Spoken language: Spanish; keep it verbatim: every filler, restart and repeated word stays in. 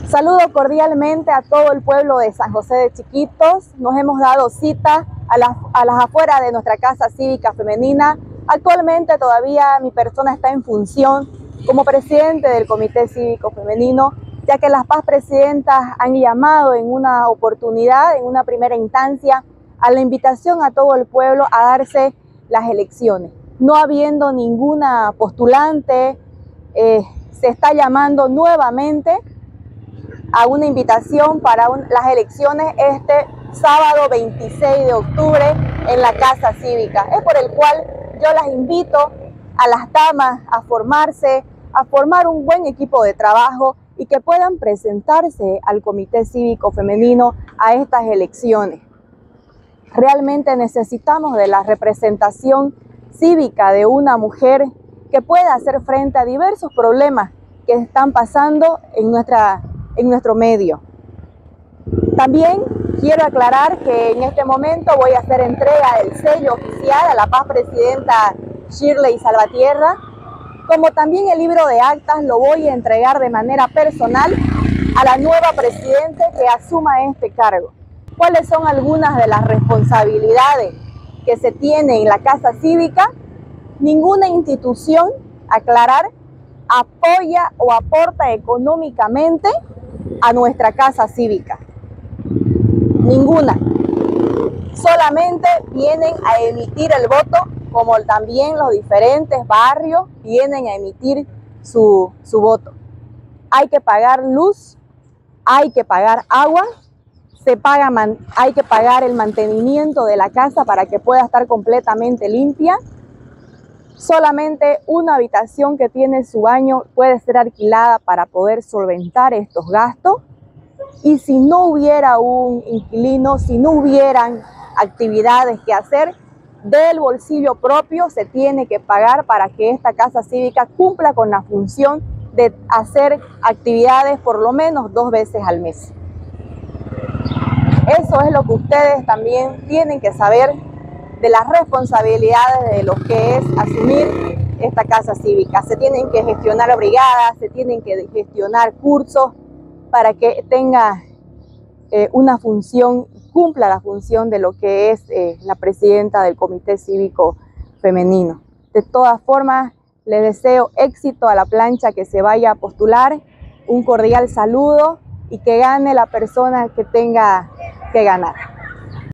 Saludo cordialmente a todo el pueblo de San José de Chiquitos. Nos hemos dado cita a las, a las afueras de nuestra Casa Cívica Femenina. Actualmente todavía mi persona está en función como presidente del Comité Cívico Femenino, ya que las P A S presidentas han llamado en una oportunidad, en una primera instancia, a la invitación a todo el pueblo a darse las elecciones. No habiendo ninguna postulante, eh, se está llamando nuevamente a una invitación para un, las elecciones este sábado veintiséis de octubre en la Casa Cívica. Es por el cual yo las invito a las damas a formarse, a formar un buen equipo de trabajo y que puedan presentarse al Comité Cívico Femenino a estas elecciones. Realmente necesitamos de la representación cívica de una mujer que pueda hacer frente a diversos problemas que están pasando en, nuestra, en nuestro medio. También quiero aclarar que en este momento voy a hacer entrega del sello oficial a la P A S presidenta Shirley Salvatierra, como también el libro de actas lo voy a entregar de manera personal a la nueva presidenta que asuma este cargo. ¿Cuáles son algunas de las responsabilidades que se tienen en la Casa Cívica? Ninguna institución, aclarar, apoya o aporta económicamente a nuestra Casa Cívica. Ninguna. Solamente vienen a emitir el voto, como también los diferentes barrios vienen a emitir su, su voto. Hay que pagar luz, hay que pagar agua, se paga man, hay que pagar el mantenimiento de la casa para que pueda estar completamente limpia. Solamente una habitación que tiene su baño puede ser alquilada para poder solventar estos gastos. Y si no hubiera un inquilino, si no hubieran actividades que hacer, del bolsillo propio se tiene que pagar para que esta Casa Cívica cumpla con la función de hacer actividades por lo menos dos veces al mes. Eso es lo que ustedes también tienen que saber de las responsabilidades de lo que es asumir esta Casa Cívica. Se tienen que gestionar brigadas, se tienen que gestionar cursos para que tenga eh, una función, cumpla la función de lo que es eh, la presidenta del Comité Cívico Femenino. De todas formas, les deseo éxito a la plancha que se vaya a postular, un cordial saludo y que gane la persona que tenga que ganar.